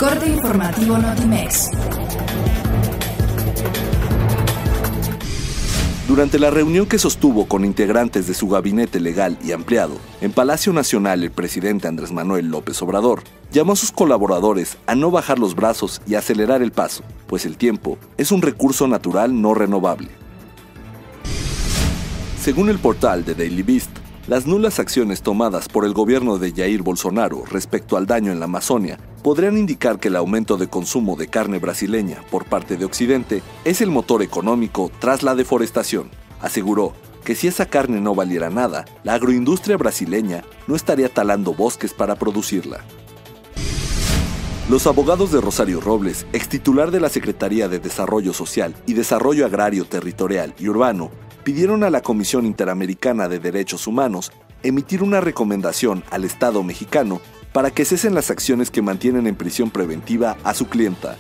corte informativo Notimex. Durante la reunión que sostuvo con integrantes de su gabinete legal y ampliado, en Palacio Nacional el presidente Andrés Manuel López Obrador llamó a sus colaboradores a no bajar los brazos y acelerar el paso, pues el tiempo es un recurso natural no renovable. Según el portal de Daily Beast, las nulas acciones tomadas por el gobierno de Jair Bolsonaro respecto al daño en la Amazonia podrían indicar que el aumento de consumo de carne brasileña por parte de Occidente es el motor económico tras la deforestación. Aseguró que si esa carne no valiera nada, la agroindustria brasileña no estaría talando bosques para producirla. Los abogados de Rosario Robles, extitular de la Secretaría de Desarrollo Social y Desarrollo Agrario Territorial y Urbano, pidieron a la Comisión Interamericana de Derechos Humanos emitir una recomendación al Estado mexicano para que cesen las acciones que mantienen en prisión preventiva a su clienta.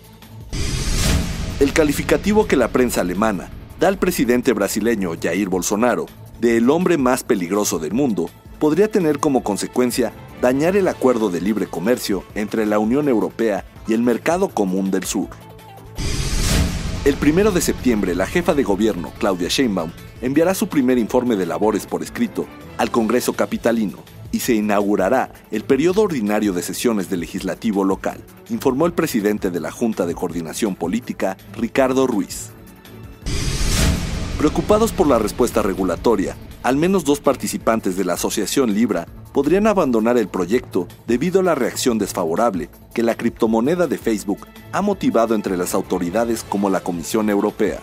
El calificativo que la prensa alemana da al presidente brasileño Jair Bolsonaro de el hombre más peligroso del mundo podría tener como consecuencia dañar el acuerdo de libre comercio entre la Unión Europea y el Mercado Común del Sur. El 1 de septiembre, la jefa de gobierno, Claudia Sheinbaum, enviará su primer informe de labores por escrito al Congreso capitalino y se inaugurará el periodo ordinario de sesiones del legislativo local, informó el presidente de la Junta de Coordinación Política, Ricardo Ruiz. Preocupados por la respuesta regulatoria, al menos 2 participantes de la Asociación Libra podrían abandonar el proyecto debido a la reacción desfavorable que la criptomoneda de Facebook ha motivado entre las autoridades como la Comisión Europea.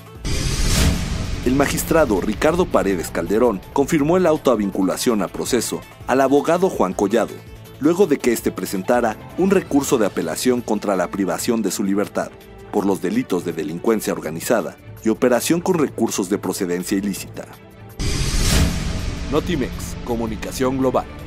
El magistrado Ricardo Paredes Calderón confirmó el auto a vinculación a proceso al abogado Juan Collado, luego de que éste presentara un recurso de apelación contra la privación de su libertad por los delitos de delincuencia organizada y operación con recursos de procedencia ilícita. Notimex, Comunicación Global.